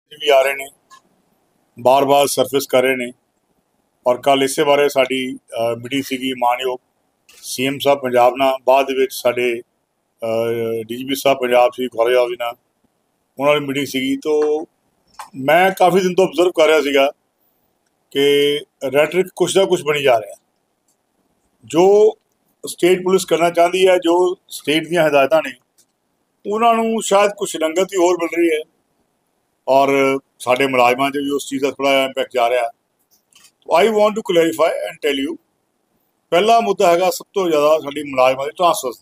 भी आ रहे ने बार बार सरफेस कर रहे ने और कल इस बारे साडी मीटिंग सी मानयोग सीएम साहब पंजाब ना बाद साडे डीजीपी साहब पंजाब सी कॉलेज हाउस ना उन्होंने मीटिंग सी। तो मैं काफ़ी दिन तो ऑब्जर्व कर रहा सीगा कि रैटरिक कुछ ना कुछ बनी जा रहा है। जो स्टेट पुलिस करना चाहती है, जो स्टेट दी हिदायत ने उन्होंने शायद कुछ रंगत ही होर मिल रही है और साडे मुलाजमान भी उस चीज़ का थोड़ा इंपैक्ट जा रहा है। तो I want to clarify and tell you, पहला मुद्दा है सब तो ज़्यादा साडी मुलाजमान की ट्रांसफर्स।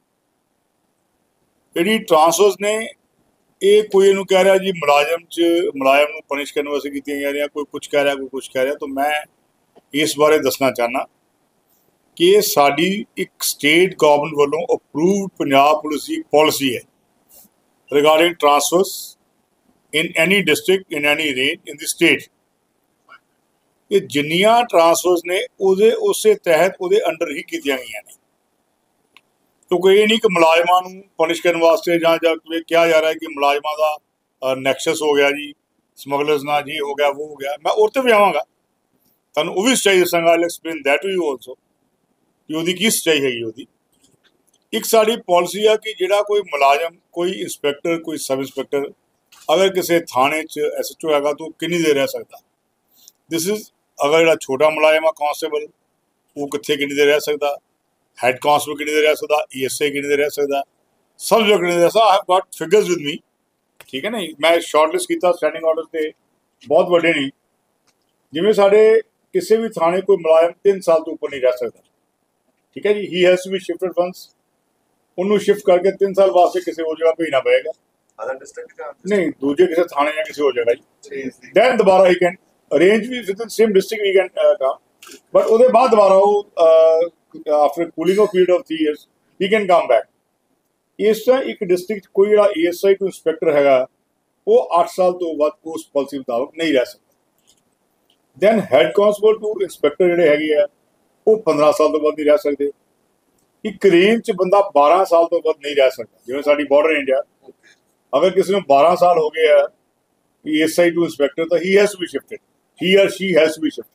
जी ट्रांसफर्स ने ये कोई इनू कह रहा जी मुलाजम नूं पनिश करने वास्ते कीतियां जा रही, कोई कुछ कह रहा कोई कुछ कह रहा। तो मैं इस बारे दसना चाहना कि ये साडी एक स्टेट गवर्नमेंट वालों अप्रूव्ड पंजाब पुलिस की पॉलिसी है regarding transfers in any district in any range in the state. ये जिन्नियां ट्रांसफर्स ने उस तहत उहदे अंडर ही कीतियां गईयां ने। क्योंकि ये नहीं कि मुलाजमान नूं पनिश करने वास्ते जां कहा जा रहा है कि मुलाजमान का नैक्सस हो गया जी, स्मगलर्स ना जी हो गया, वो हो गया। मैं और भी आवांगा, तुहानूं वो भी सच्चाई दसांगा। I explain that to you also कि उहदी की सच्चाई हैगी। उहदी एक साड़ी पॉलिसी है कि जिहड़ा कोई मुलाजम, कोई इंस्पैक्टर, कोई सब इंस्पैक्टर अगर किसी थाने SHO हैगा तो कितनी देर रह सकता। दिस इज अगर जो छोटा मुलाजम है कांस्टेबल, वो कितने कितनी देर रह सकता, हैड कांस्टेबल कितनी देर रह सकता, ESI कितनी देर रह सकता, सब जो कितनी देर रह सकता। I have got figures with me, ठीक है ना। मैं शॉर्टलिस्ट किया स्टैंडिंग ऑर्डर से बहुत बड़े नहीं, जिमें साढ़े किसी भी थाने कोई मुलाजम 3 साल तो ऊपर नहीं रह सकता, ठीक है जी। He has to be shifted once, उन्होंने शिफ्ट करके 3 साल वास्ते किसी और जगह भेजना पड़ेगा, नहीं दूजे किसी थाने या किसी और जगह जी। दैन दोबारा ही कैन अरेंज भी with the same district we can come, but उसके बाद दोबारा वो after cooling off period of 3 years he can come back. इस तरह एक डिस्ट्रिक्ट कोई जो ASI टू इंस्पैक्टर हैगा वो 8 साल तो वध उस पॉलिसी मुताबिक नहीं रह सकता। Then head constable to inspector जोड़े है वो 15 साल तो वध नहीं रह सकते। एक रेंज च बंदा 12 साल तो वध नहीं रह सकता। जिवें साडी बॉर्डर रेंज है, अगर किसी ने 12 साल हो गए है ASI टू इंस्पैक्टर तो he has to be shifted, he और she has to be shifted.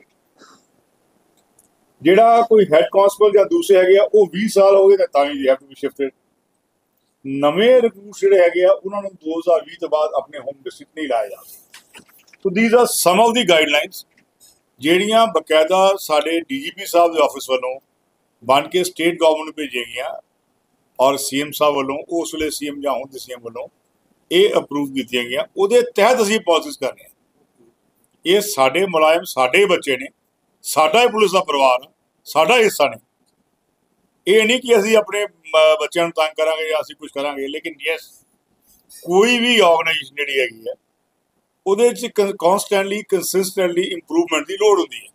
जिहड़ा कोई हैड कांस्टेबल या दूसरे है वो 20 साल हो गए तो he have to be shifted. नवे रिक्रूट जिहड़े है उन्होंने 2020 तो बाद अपने होम डिस्ट्रिक्ट नहीं लाया जा सकता। तो these are some of the guidelines जिहड़ियां बकायदा साडे DGP साहब के ऑफिस वालों बन के स्टेट गवर्नमेंट भेजिया गई और CM साहब वालों उस वे CM या हुण CM वालों ये अप्रूव कीतियां गईयां। उहदे तहत असीं पॉलिसीज कर रहे हैं। ये साडे मुलायम साडे बच्चे ने, साडा ही पुलिस का परिवार है, साडा हिस्सा ने। ये नहीं कि असीं अपने बच्चों को तंग करांगे या असीं कुछ करांगे, लेकिन यस कोई भी ऑर्गेनाइजेशन जिहड़ी हैगी है उहदे च कॉन्सटेंटली कंसिस्टेंटली इंप्रूवमेंट की लोड़ होंदी है।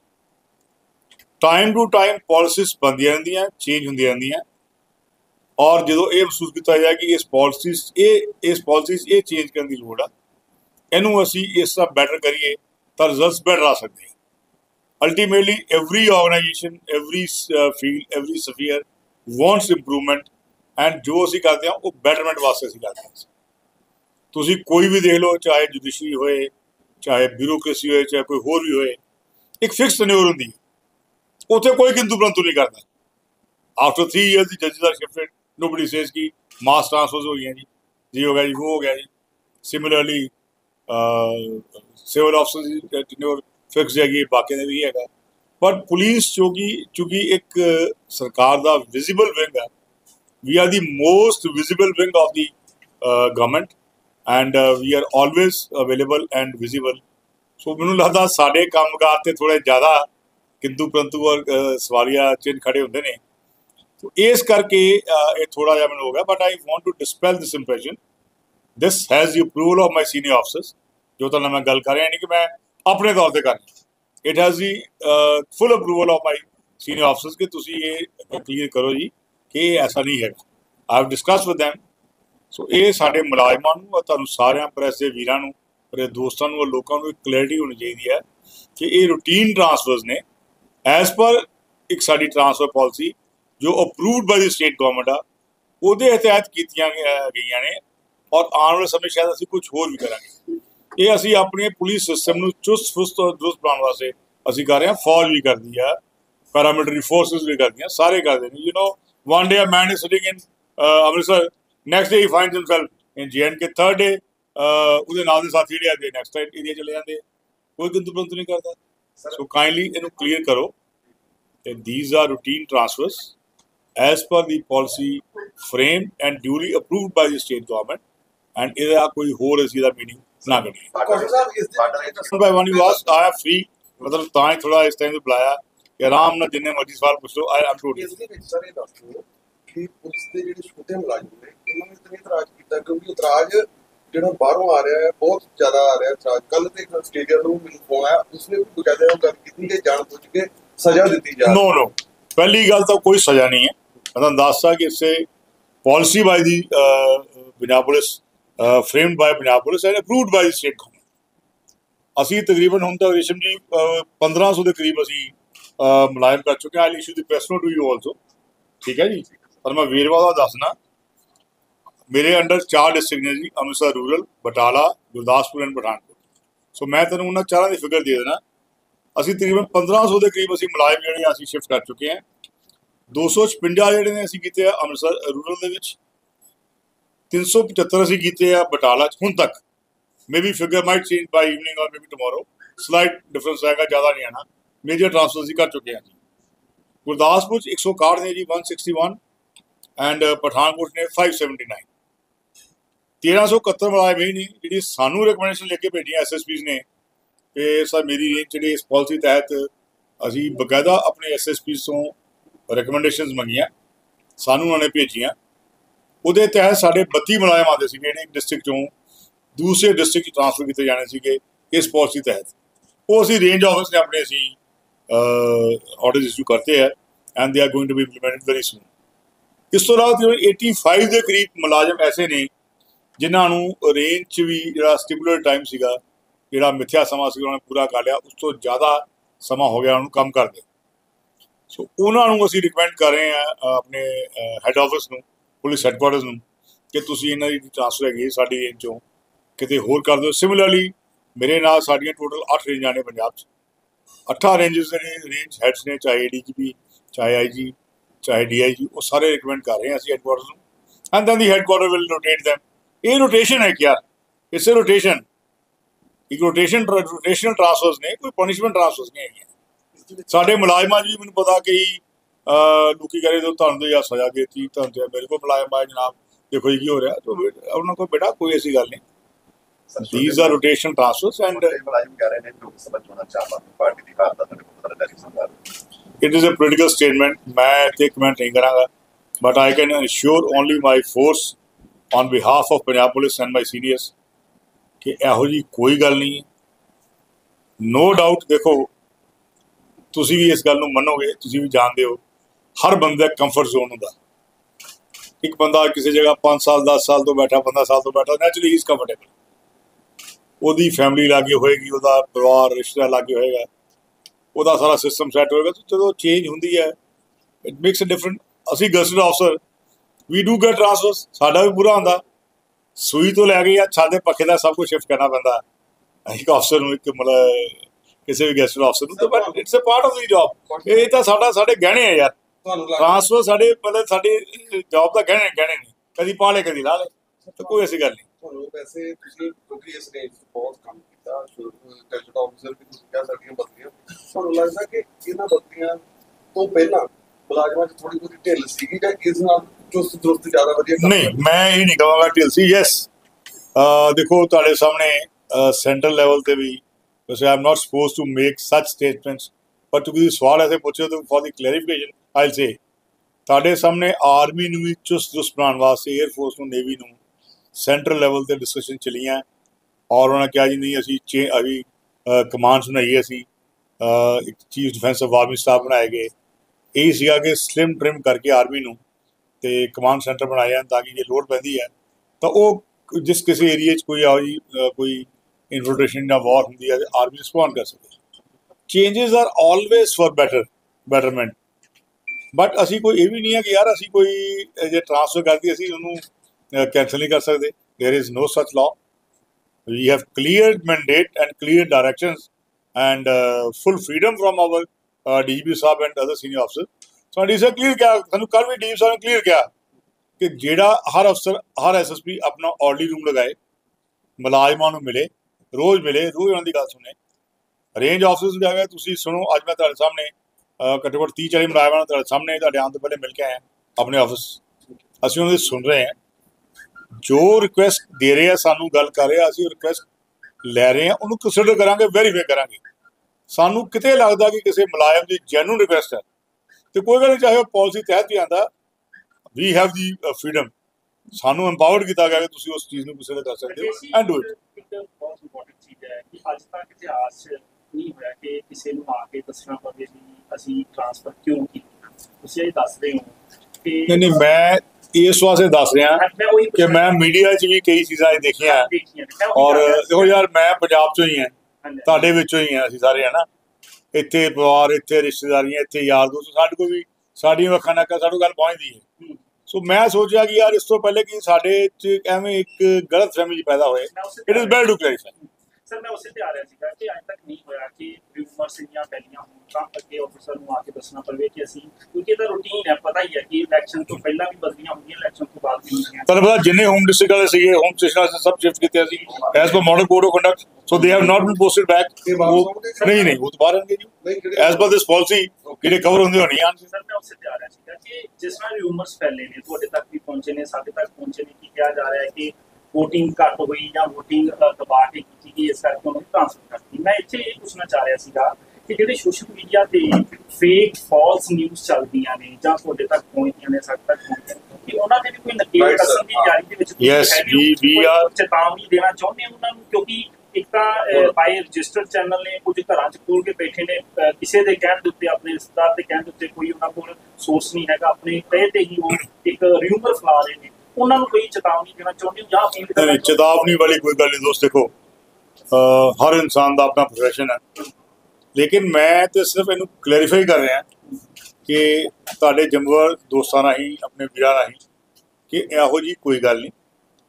टाइम टू टाइम पॉलिसीज बनदियां रहिंदियां, चेंज होंदियां रहिंदियां और जो ये महसूस किया जाए कि इस पॉलिसीज ये चेंज करने की लोड़ है, इनू असी इस तरह बैटर करिए तो रिजल्ट बैटर आ सकते हैं। Ultimately every organisation, every field, every sphere wants improvement and जो असी करते हैं वो बैटरमेंट वास्ते असी करते हैं। तुसी कोई भी देख लो, चाहे जुडिशरी होए, चाहे ब्यूरोक्रेसी होए, चाहे कोई होर भी होए, एक फिक्स टन्योर होंदी है, उत्थे कोई किंतु परंतु नहीं करता। आफ्टर 3 years जजेस आर शिफ्टेड, नोबडी सेज की मास ट्रांसफर्स हो गई जी हो गया जी, वो हो गया जी। Similarly civil officer tenure fix हैगी, बाकी ने भी हैगा। बट पुलिस चूंकि एक सरकार का विजिबल विंग है, we are the most visible wing of the government and we are always available and visible. So मैनूं लगदा साडे कामगार ते थोड़े ज़्यादा किंतु परंतु और सवालिया चिन्ह खड़े होंदे ने। तो इस करके ये थोड़ा जहा मैंने हो गया। But I want to dispel this impression, this has the approval of my senior officers. जो तो मैं गल कर रहा नहीं कि मैं अपने तौर पर कर, it has the full approval of my senior officers कि तुसी ये क्लीयर करो जी कि ऐसा नहीं है। I have discuss with them. So ये साडे मुलाजमां नूं और तुहानूं सारियां प्रेस दे वीरां नूं, मेरे दोस्तां नूं और लोकां नूं क्लैरिटी होनी चाहिए है कि ये रूटीन ट्रांसफर्स ने एज पर एक साडी ट्रांसफर पॉलिसी जो approved by the state government आ उहदे तहत कीतियां गईयां ने और आने वाले समय शायद असीं कुछ होर भी करांगे। ये असी अपने पुलिस सिस्टम ਨੂੰ चुस्त फुस्त और दुरुस्त बनाने वास्ते ਅਸੀਂ कर रहे हैं। फौज भी करती है, पैरामिलिटरी फोर्सेस भी करती हैं, सारे करते हैं। one day a man is sitting in Amritsar, next day he finds himself in J&K, third day ਉਹਦੇ ਨਾਲ ਦੇ ਸਾਥੀ ਜਿਹੜੇ ਆਦੇ ਨੈਕਸਟ ਏਰੀਆ ਚਲੇ ਜਾਂਦੇ, ਕੋਈ ਕਿੰਤੂ ਪਰੰਤੂ ਨਹੀਂ ਕਰਦਾ। ਸੋ ਕਾਈਂਡਲੀ ਇਹਨੂੰ ਕਲੀਅਰ ਕਰੋ ਕਿ these are routine transfers as per the policy framed and duly approved by the state government, and ਇਹਦਾ ਕੋਈ ਹੋਰ ਅਸੀਂ ਦਾ ਮੀਨਿੰਗ ਨਾ ਕਰੀਏ। By one you ask I am free, ਮਤਲਬ ਤਾਂ ਹੀ ਥੋੜਾ ਇਸ ਟਾਈਮ ਤੇ ਬੁਲਾਇਆ ਕਿ ਆਰਾਮ ਨਾਲ ਜਿੰਨੇ ਮਰਜ਼ੀ ਸਵਾਲ ਪੁੱਛ ਲਓ। ਆਈ ਐਮ ਟੋਟਲੀ ਇਸ ਦੇ ਵਿੱਚ ਸਰ ਇਹ ਦੱਸ ਦਿਓ ਕਿ ਪੁਲਿਸ ਦੇ ਜਿਹੜੇ ਛੋਟੇ ਮੁਲਾਜ਼ਮ ਨੇ ਇਹਨਾਂ ਨੇ ਤਾਂ ਇਤਰਾਜ਼ ਕੀਤਾ, ਕਿਉਂਕਿ ਇਤਰਾਜ਼ ਜਿਹੜਾ ਬਾਹਰੋਂ ਆ ਰਿਹਾ ਹੈ ਬਹੁਤ ਜ਼ਿਆਦਾ ਆ ਰਿਹਾ ਇਤਰਾਜ਼। ਕੱਲ ਤੇ ਇੱਕ ਸਟੇਡੀਅਮ ਨੂੰ ਮੈਨੂੰ ਫੋਨ ਆਇਆ, ਉਸਨੇ ਵੀ ਬਕਾਇਦਾ ਉਹ ਗੱਲ ਕੀਤੀ ਕਿ ਜਾਣ ਬੁੱਝ ਕੇ ਸਜ਼ਾ ਦਿੱਤੀ ਜਾ नो नो, पहली गल तो कोई सज़ा नहीं है। मैं तुहानूं दसदा कि इससे policy by the Punjab police, framed by Punjab police and approved by the state government. ਅਸੀਂ ਤਕਰੀਬਨ ਹੁਣ ਤੱਕ ਰੇਸ਼ਮ ਜੀ 1500 ਦੇ ਕਰੀਬ ਅਸੀਂ ਮੁਲਾਜ਼ਮ ਕਰ ਚੁੱਕੇ ਹਾਂ। I issue the press note to you also, ਠੀਕ ਹੈ ਜੀ। ਪਰ ਮੈਂ ਵੇਰਵਾ ਦਾ ਦੱਸਣਾ, ਮੇਰੇ ਅੰਡਰ 4 ਡਿਸਟ੍ਰਿਕਟ ਨੇ ਜੀ, Amritsar rural, Batala, Gurdaspur and Pathankot. So ਮੈਂ ਤੁਹਾਨੂੰ ਉਹਨਾਂ ਚਾਰਾਂ ਦੀ ਫਿਗਰ ਦੇ ਦੇਣਾ। ਅਸੀਂ ਤਕਰੀਬਨ 1500 ਦੇ ਕਰੀਬ ਅਸੀਂ ਮੁਲਾਜ਼ਮ ਜਿਹੜੇ ਅਸੀਂ ਸ਼ਿਫਟ ਕਰ ਚੁੱਕੇ ਹਾਂ। 256 ਜਿਹੜੇ ਨੇ ਅਸੀਂ ਕੀਤੇ ਆ ਅੰਮ੍ਰਿਤਸਰ ਰੂਰਲ ਦੇ ਵਿੱਚ, 375 ਅਸੀਂ ਕੀਤੇ ਆ ਬਟਾਲਾ 'ਚ ਹੁਣ ਤੱਕ। May be figure might change by evening or may be tomorrow, slight difference ਆਏਗਾ, ਜ਼ਿਆਦਾ ਨਹੀਂ ਆਣਾ। ਮੇਜਰ ਟ੍ਰਾਂਸਫਰ ਅਸੀਂ ਕਰ ਚੁੱਕੇ ਹਾਂ ਜੀ। ਗੁਰਦਾਸਪੁਰ 'ਚ 161 ਨੇ ਜੀ, 161, ਐਂਡ ਪਠਾਨਕੋਟ ਨੇ 579। 1371 ਮੁਲਾਜ਼ਮ ਇਹ ਨੇ ਜਿਹੜੀ ਸਾਨੂੰ ਰਿਕਮੈਂਡੇਸ਼ਨ ਲੈ ਕੇ ਭੇਜੀਆਂ SSPs ਨੇ ਕਿ ਸਰ ਮੇਰੀ ਰੇਂਜ ਜਿਹੜੇ ਇਸ ਪਾਲਿਸੀ ਤਹਿਤ ਅਸੀਂ ਬਕਾਇਦਾ ਆਪਣੇ SSPs ਤੋਂ ਰਿਕਮੈਂਡੇਸ਼ਨਸ ਮੰਗੀਆਂ, ਸਾਨੂੰ ਉਹਨਾਂ ਨੇ ਭੇਜੀਆਂ। ਉਹਦੇ ਤਹਿਤ ਸਾਡੇ 32 ਮੁਲਾਜ਼ਮ ਆਉਂਦੇ ਸੀਗੇ ਜਿਹੜੇ ਡਿਸਟ੍ਰਿਕਟ ਚੋਂ ਦੂਸਰੇ ਡਿਸਟ੍ਰਿਕਟ 'ਚ ਟ੍ਰਾਂਸਫਰ ਕੀਤੇ ਜਾਣੇ ਸੀਗੇ ਇਸ ਪਾਲਿਸੀ ਤਹਿਤ। ਉਹ ਅਸੀਂ ਰੇਂਜ ਆਫਿਸ ਨੇ ਆਪਣੇ ਅਸੀਂ ਆਰਡਰਸ ਇਸ਼ੂ ਕਰਤੇ ਹੈ and they are going to be implemented very soon. ਇਸ ਤੋਂ ਇਲਾਵਾ 85 ਦੇ ਕਰੀਬ ਮੁਲਾਜ਼ਮ ਐਸੇ ਨੇ ਜਿਨ੍ਹਾਂ ਨੂੰ ਰੇਂਜ 'ਚ ਵੀ ਜਿਹੜਾ ਸਟਿਪੂਲੇਟਡ ਟਾਈਮ ਸੀਗਾ, ਜਿਹੜਾ ਮਿੱਥਿਆ ਸਮਾਂ ਸੀ, ਉਹਨਾਂ ਨੇ ਪੂਰਾ ਕਰ ਲਿਆ, ਉਸ ਤੋਂ ਜ਼ਿਆਦਾ ਸਮਾਂ ਹੋ ਗਿਆ ਉਹਨੂੰ ਕੰਮ ਕਰਦੇ। ਸੋ ਉਹਨਾਂ ਨੂੰ ਅਸੀਂ ਰਿਕਮੈਂਡ ਕਰ ਰਹੇ ਹਾਂ ਆਪਣੇ ਹੈੱਡ ਆਫਿਸ ਨੂੰ, ਪੁਲਿਸ ਹੈੱਡਕੁਆਟਰਸ ਨੂੰ, ਕਿ ਤੁਸੀਂ ਇਹਨਾਂ ਦੀ ਟ੍ਰਾਂਸਫਰ ਹੈਗੀ ਸਾਡੀ ਰੇਂਜ 'ਚੋਂ ਕਿਤੇ ਹੋਰ ਕਰ ਦਿਓ। ਸਿਮਿਲਰਲੀ ਮੇਰੇ ਨਾਲ ਸਾਡੀਆਂ ਟੋਟਲ 8 ਰੇਂਜਾਂ ਨੇ ਪੰਜਾਬ 'ਚ। 8 ਰੇਂਜਸ ਦੇ ਰੇਂਜ ਹੈਡਸ ਨੇ, ਚਾਹੇ ADGP, ਚਾਹੇ IG, ਚਾਹੇ DIG, ਉਹ ਸਾਰੇ ਰਿਕਮੈਂਡ ਕਰ ਰਹੇ ਹਾਂ ਅਸੀਂ ਹੈੱਡਕੁਆਟਰਸ ਨੂੰ, and then the headquarter will rotate them. ਇਹ ਰੋਟੇਸ਼ਨ ਹੈ ਕਿਆ, ਇਟਸ ਅ ਰੋਟੇਸ਼ਨ, ਇੱਕ ਰੋਟੇਸ਼ਨਲ ਟ੍ਰਾਂਸਫਰਸ ਨੇ, ਕੋਈ ਪਨਿਸ਼ਮੈਂਟ ਟ੍ਰਾਂਸਫਰਸ ਨਹੀਂ ਹੈਗੀਆਂ। ਸਾਡੇ ਮੁਲਾਜ਼ਮਾਂ 'ਚ ਵੀ ਮੈਨੂੰ ਪਤਾ ਕਈ ਲੋਕੀ ਕਰੇ ਤਾਂ ਤੁਹਾਨੂੰ ਤਾਂ ਯਾਰ ਸਜ਼ਾ ਦੇ ਦਿੱਤੀ, ਤੁਹਾਨੂੰ ਤਾਂ ਮੇਰੇ ਕੋਲ ਮੁਲਾਜ਼ਮ ਆਏ ਜਨਾਬ ਦੇਖੋ ਜੀ ਕੀ ਹੋ ਰਿਹਾ, ਤਾਂ ਉਹਨਾਂ ਕੋਲ ਬੇਟਾ ਕੋਈ ਐਸੀ ਗੱਲ ਨਹੀਂ। These are rotational transfers and it is a political statement. मैं इतने कमेंट नहीं करांगा, but I can assure only my force on behalf of Punjab Police and my seniors कि ਇਹੋ ਜੀ ਕੋਈ ਗੱਲ ਨਹੀਂ। No doubt देखो ਤੁਸੀਂ ਵੀ ਇਸ ਗੱਲ ਨੂੰ ਮੰਨੋਗੇ, ਤੁਸੀਂ ਵੀ ਜਾਣਦੇ ਹੋ ਹਰ ਬੰਦੇ ਦਾ ਕੰਫਰਟ ਜ਼ੋਨ ਹੁੰਦਾ। ਇੱਕ ਬੰਦਾ ਕਿਸੇ ਜਗ੍ਹਾ 5 ਸਾਲ 10 ਸਾਲ ਤੋਂ ਬੈਠਾ, 15 ਸਾਲ ਤੋਂ ਬੈਠਾ, ਨੈਚੁਰਲੀ ਹੀ ਇਜ਼ ਕੰਫਰਟੇਬਲ। ਉਹਦੀ ਫੈਮਿਲੀ ਲਾਗੇ ਹੋਏਗੀ, ਉਹਦਾ ਪਰਿਵਾਰ ਰਿਸ਼ਤੇਦਾਰ ਲਾਗੇ ਹੋਏਗਾ, ਉਹਦਾ ਸਾਰਾ ਸਿਸਟਮ ਸੈੱਟ ਹੋਏਗਾ। ਤਾਂ ਜਦੋਂ ਚੇਂਜ ਹੁੰਦੀ ਹੈ ਇਟ ਮੇਕਸ ਅ ਡਿਫਰੈਂਟ। ਅਸੀਂ ਗਜ਼ਟਡ ਅਫਸਰ ਵੀ ਡੂ ਗੈਟ ਟ੍ਰਾਂਸਫਰਸ, ਸਾਡਾ ਵੀ ਪੂਰਾ ਹੁੰਦਾ। ਸੂਈ ਤੋਂ ਲੈ ਕੇ ਜਾਂ ਛੱਤ ਦੇ ਪੱਖੇ ਦਾ ਸਭ ਕੁਝ ਸ਼ਿਫਟ ਕਰਨਾ ਪੈਂਦਾ ਇੱਕ ਅਫਸਰ ਨੂੰ, ਇੱਕ ਮਤਲਬ ਕਿਸੇ ਵੀ ਗੈਸਟਡ ਅਫਸਰ ਨੂੰ। ਤਾਂ but it's a part of the job. ਇਹ ਤਾਂ ਸਾਡੇ ਗਹਿਣੇ ਆ ਯਾਰ, ਟ੍ਰਾਂਸਫਰ ਸਾਡੇ ਮਤਲਬ ਸਾਡੀ ਜੌਬ ਦਾ ਗਹਿਣੇ ਨਹੀਂ, ਕਦੀ ਪਾ ਲੈ ਕਦੀ ਲਾ ਲੈ, ਤਾਂ ਕੋਈ ਐਸੀ ਗੱਲ ਨਹੀਂ। ਤੁਹਾਨੂੰ ਵੈਸੇ ਤੁਸੀਂ ਕਿਉਂਕਿ ਇਸ ਰੇਂਜ 'ਚ ਬਹੁਤ ਕੰਮ ਕੀਤਾ, ਗੈਜ਼ਟ ਆਫਿਸਰ ਵੀ ਤੁਸੀਂ ਕਹਿ ਸਕਦੀਆਂ ਬਦਲੀਆਂ, ਤੁਹਾਨੂੰ ਲੱਗਦਾ ਕਿ ਇਹਨਾਂ ਬਦਲੀਆਂ ਤੋਂ ਪਹਿਲਾਂ ਮੁਲਾਜ਼ਮਾਂ 'ਚ ਥੋੜੀ ਬਹੁਤੀ ਢਿੱਲ ਸੀਗੀ ਜਾਂ ਇਸ ਨਾਲ ਚੁਸਤ ਦਰੁਸਤ ਜ਼ਿਆਦਾ ਵਧੀਆ? ਨਹੀਂ, ਮੈਂ ਇਹ ਨਹੀਂ ਕਹਾਂਗਾ ਢਿੱਲ ਸੀ। ਯੈਸ, ਦੇਖੋ ਤੁਹਾਡੇ ਸਾਹਮਣੇ ਸੈਂਟਰਲ ਲੈਵਲ ਤੇ ਵੀ ਵੈਸੇ I am not suppose to make such statements, ਪਰ ਤੁਸੀਂ ਸਵਾਲ ਐਸੇ ਪੁੱਛੇ ਤਾਂ ਫॉर ਦੀ ਕਲੈਰੀਫਿਕੇਸ਼ਨ ਆਈ ਸੇ ਤੁਹਾਡੇ ਸਾਹਮਣੇ ਆਰਮੀ ਨੂੰ ਵੀ ਚੁਸਤ ਦਰੁਸਤ ਬਣਾਉਣ ਵਾਸਤੇ, ਏਅਰਫੋਰਸ ਨੂੰ, ਨੇਵੀ ਨੂੰ ਸੈਂਟਰਲ ਲੈਵਲ ਤੇ ਡਿਸਕਸ਼ਨ ਚਲੀਆਂ ਔਰ ਉਹਨਾਂ ਕਿਹਾ ਜੀ ਨਹੀਂ ਅਸੀਂ ਕਮਾਂਡਸ ਬਣਾਈਏ, ਅਸੀਂ ਇੱਕ chief defence of army staff ਬਣਾਏ ਗਏ। ਇਹੀ ਸੀਗਾ ਕਿ ਸਲਿਮ ਟ੍ਰਿਮ ਕਰਕੇ ਆਰਮੀ ਨੂੰ ਤੇ ਕਮਾਂਡ ਸੈਂਟਰ ਬਣਾਏ ਜਾਣ ਤਾਂ ਕਿ ਜੇ ਲੋੜ ਪੈਂਦੀ ਹੈ ਤਾਂ ਉਹ ਜਿਸ ਕਿਸੇ ਏਰੀਏ 'ਚ ਕੋਈ ਇਨਫਿਲਟ੍ਰੇਸ਼ਨ ਜਾਂ ਵਾਰ ਹੁੰਦੀ ਹੈ ਆਰਮੀ ਰਿਸਪੌਂਡ ਕਰ ਸਕੇ। Changes are always for betterment, but ਅਸੀਂ ਕੋਈ ਇਹ ਵੀ ਨਹੀਂ ਹੈ ਕਿ ਯਾਰ ਅਸੀਂ ਕੋਈ ਜੇ ਟ੍ਰਾਂਸਫਰ ਕਰਦੀ ਅਸੀਂ ਉਹਨੂੰ ਕੈਂਸਲ ਨਹੀਂ ਕਰ ਸਕਦੇ। There is no such law. We have clear mandate and clear directions and full freedom from our DGP साहब and other senior officers. So D ਸਾਹਿਬ clear किया, ਸਾਨੂੰ कल भी DGP साहब ने clear किया कि ਜਿਹੜਾ हर अफसर हर SSP अपना ऑर्डरली रूम लगाए, ਮੁਲਾਜ਼ਮਾਂ ਨੂੰ ਮਿਲੇ, ਰੋਜ਼ ਉਹਨਾਂ ਦੀ ਗੱਲ ਸੁਣੇ। ਰੇਂਜ ਆਫਿਸਰਸ ਵੀ ਆ ਗਏ, ਤੁਸੀਂ ਸੁਣੋ। ਅੱਜ ਮੈਂ ਤੁਹਾਡੇ ਸਾਹਮਣੇ ਘੱਟੋ ਘੱਟ 30-40 ਮੁਲਾਜ਼ਮਾਂ ਨੂੰ ਤੁਹਾਡੇ ਸਾਹਮਣੇ ਤੁਹਾਡੇ ਆਉਣ ਤੋਂ ਪਹਿਲੇ ਮਿਲ ਕੇ ਆਏ ਆਪਣੇ ਆਫਿਸ। ਅਸੀਂ ਉਹਨਾਂ ਦੀ ਸੁਣ ਰਹੇ ਹਾਂ, ਜੋ ਰਿਕੁਐਸਟ ਦੇ ਰਹੇ ਆ, ਸਾਨੂੰ ਗੱਲ ਕਰ ਰਹੇ ਆ, ਅਸੀਂ ਰਿਕੁਐਸਟ ਲੈ ਰਹੇ ਹਾਂ, ਉਹਨੂੰ ਕੰਸੀਡਰ ਕਰਾਂਗੇ, ਵੈਰੀਫਾਈ ਕਰਾਂਗੇ। ਸਾਨੂੰ ਕਿਤੇ ਲੱਗਦਾ ਕਿ ਕਿਸੇ ਮੁਲਾਜ਼ਮ ਦੀ ਜੈਨੂਨ ਰਿਕੁਐਸਟ ਹੈ ਤੇ ਕੋਈ ਗੱਲ ਨਹੀਂ, ਚਾਹੇ ਉਹ ਪਾਲਿਸੀ ਤਹਿਤ ਵੀ ਆਉਂਦਾ, ਵੀ ਹੈਵ ਦੀ ਫਰੀडम, ਸਾਨੂੰ ਐਮਪਾਵਰਡ ਕੀਤਾ ਗਿਆ ਕਿ ਤੁਸੀਂ ਉਸ ਚੀਜ਼ ਨੂੰ ਕੰਸੀਡਰ ਕਰ ਸਕਦੇ ਹੋ ਐਂਡ ਡੂ ਇਟ। ਇੱਕ ਬਹੁਤ ਇੰਪੋਰਟੈਂਟ ਚੀਜ਼ ਹੈ ਕਿ ਅੱਜ ਤੱਕ ਇਤਿਹਾਸ ਨਹੀਂ ਹੋਇਆ ਕਿ ਕਿਸੇ ਨੂੰ ਆ ਕੇ ਦੱਸਣਾ ਪਵੇ ਵੀ ਅਸੀਂ ਟ੍ਰਾਂਸਫਰ ਕਿਉਂ ਕੀਤੀ। ਤੁਸੀਂ ਇਹ ਦੱਸ ਰਹੇ ਹੋ ਕਿ ਨਹੀਂ, ਮੈਂ ਇਸ ਵਾਸਤੇ ਦੱਸ ਰਿਹਾ ਕਿ ਮੈਂ ਮੀਡੀਆ 'ਚ ਵੀ ਕਈ ਚੀਜ਼ਾਂ ਦੇਖੀਆਂ, ਔਰ ਦੇਖੋ ਯਾਰ, ਮੈਂ ਪੰਜਾਬ 'ਚੋਂ ਹੀ ਹਾਂ, ਤੁਹਾਡੇ ਵਿੱਚੋਂ ਹੀ ਹਾਂ, ਅਸੀਂ ਸਾਰੇ ਹੈ ਨਾ। ਇੱਥੇ ਪਰਿਵਾਰ, ਇੱਥੇ ਰਿਸ਼ਤੇਦਾਰੀਆਂ, ਇੱਥੇ ਯਾਰ ਦੋਸਤ, ਸਾਡੇ ਕੋਲ ਵੀ ਸਾਡੀਆਂ ਅੱਖਾਂ ਨਾਲ ਸਾਨੂੰ ਗੱਲ ਪਹੁੰਚਦੀ ਹੈ। ਸੋ ਮੈਂ ਸੋਚਿਆ ਕਿ ਯਾਰ ਇਸ ਤੋਂ ਪਹਿਲੇ ਕਿ ਸਾਡੇ 'ਚ ਐਵੇਂ ਇੱਕ ਗਲਤ ਫਹਿਮੀ ਪੈਦਾ ਹੋਏ, it is better to clarify. Sir ਮੈਂ ਉਸੇ ਤੇ ਆ ਰਿਹਾ ਸੀਗਾ ਕਿ ਅੱਜ ਤੱਕ ਨਹੀਂ ਹੋਇਆ ਕਿ ਰਿਊਮਰਸ ਇੰਨੀਆਂ ਫੈਲੀਆਂ ਹੋਣ ਤਾਂ ਅੱਗੇ ਆਫਿਸਰ ਨੂੰ ਆ ਕੇ ਦੱਸਣਾ ਪਵੇ ਕਿ ਅਸੀਂ, ਕਿਉਂਕਿ ਇਹਦਾ ਰੂਟੀਨ ਹੈ, ਪਤਾ ਹੀ ਹੈ ਕਿ ਇਲੈਕਸ਼ਨ ਤੋਂ ਪਹਿਲਾਂ ਵੀ ਬਦਲੀਆਂ ਹੁੰਦੀਆਂ, ਇਲੈਕਸ਼ਨ ਤੋਂ ਬਾਅਦ ਵੀ ਹੁੰਦੀਆਂ। ਤੁਹਾਨੂੰ ਪਤਾ ਜਿੰਨੇ ਹੋਮ ਡਿਸਟ੍ਰਿਕਟ ਵਾਲੇ ਸੀਗੇ, ਹੋਮ ਸਟੇਸ਼ਨ ਵਾਲੇ ਸਭ ਸ਼ਿਫਟ ਕੀਤੇ ਅਸੀਂ as per model code of conduct, so they have not been posted back. ਨਹੀਂ, ਉਹ ਤਾਂ ਬਾਹਰ ਆਣਗੇ ਜੀ, ਐਜ਼ ਪਰ ਦਿਸ ਪਾਲਿਸੀ ਜਿਹੜੇ ਕਵਰ ਹੁੰਦੇ ਹੋਣੀ ਆ। ਸਰ ਮੈਂ ਉਸੇ ਤੇ ਆ ਰਿਹਾ ਸੀਗਾ ਕਿ ਜਿਸ ਤਰ੍ਹਾਂ ਰਿਊਮਰਸ ਫੈਲੇ ਨੇ, ਤੁਹਾਡੇ ਤੱਕ ਵੀ ਪਹੁੰਚੇ ਨੇ, ਸਾਡੇ ਤੱਕ ਪਹੁੰਚੇ ਨੇ, ਕੀ ਕਿਹਾ ਜਾ ਰਿਹਾ ਹੈ ਕਿ ਵੋਟਿੰਗ ਘੱਟ ਹੋਈ ਜਾਂ ਵੋਟਿੰਗ ਦਬਾ ਕੇ ਕੀਤੀ ਗਈ, ਇਸ ਕਰਕੇ ਉਹਨੂੰ ਟ੍ਰਾਂਸਫਰ ਕਰਤੀ। ਮੈਂ ਇੱਥੇ ਇਹ ਪੁੱਛਣਾ ਚਾਹ ਰਿਹਾ ਸੀਗਾ ਕਿ ਜਿਹੜੇ ਸੋਸ਼ਲ ਮੀਡੀਆ ਤੇ ਫੇਕ ਫਾਲਸ ਨਿਊਜ਼ ਚੱਲਦੀਆਂ ਨੇ ਜਾਂ ਤੁਹਾਡੇ ਤੱਕ ਪਹੁੰਚਦੀਆਂ ਨੇ, ਸਾਡੇ ਤੱਕ ਪਹੁੰਚਦੀਆਂ, ਕਿ ਉਹਨਾਂ ਦੇ ਵੀ ਕੋਈ ਨਕੇਲ ਕਸਮ ਦੀ ਤਿਆਰੀ ਦੇ ਵਿੱਚ ਚੇਤਾਵਨੀ ਦੇਣਾ ਚਾਹੁੰਦੇ ਹੋ ਉਹਨਾਂ ਨੂੰ? ਕਿਉਂਕਿ ਇੱਕ ਤਾਂ ਬਾਈ ਰਜਿਸਟਰਡ ਚੈਨਲ ਨੇ, ਕੁਝ ਘਰਾਂ 'ਚ ਖੋਲ ਕੇ ਬੈਠੇ ਨੇ, ਕਿਸੇ ਦੇ ਕਹਿਣ ਦੇ ਉੱਤੇ, ਆਪਣੇ ਰਿਸ਼ਤੇਦਾਰ ਦੇ ਕਹਿਣ ਦੇ ਉੱਤੇ, ਕੋਈ ਉਹਨਾਂ ਕੋਲ ਸੋਰਸ ਨਹੀਂ ਹੈਗਾ, ਆਪਣੇ ਕਹੇ ਤੇ ਹੀ ਉਹ ਇੱਕ ਰਿਊਮਰ ਫੈਲਾ ਰਹੇ ਨੇ, ਉਹਨਾਂ ਨੂੰ ਕੋਈ ਚੇਤਾਵਨੀ ਦੇਣਾ ਚਾਹੁੰਦੇ ਹੋ ਜਾਂ ਅਪੀਲ ਕਰਨਾ? ਚੇਤਾਵਨੀ ਵਾਲੀ ਕੋਈ ਗੱਲ ਨਹੀਂ ਦੋਸਤ। ਦੇਖੋ, ਹਰ ਇਨਸਾਨ ਦਾ ਆਪਣਾ ਪ੍ਰੋਫੈਸ਼ਨ ਹੈ, ਲੇਕਿਨ ਮੈਂ ਤੇ ਸਿਰਫ ਇਹਨੂੰ ਕਲੈਰੀਫਾਈ ਕਰ ਰਿਹਾ ਕਿ ਤੁਹਾਡੇ ਜੰਮੂਰ ਦੋਸਤਾਂ ਰਾਹੀਂ, ਆਪਣੇ ਵੀਰਾਂ ਰਾਹੀਂ, ਕਿ ਇਹੋ ਜਿਹੀ ਕੋਈ ਗੱਲ ਨਹੀਂ।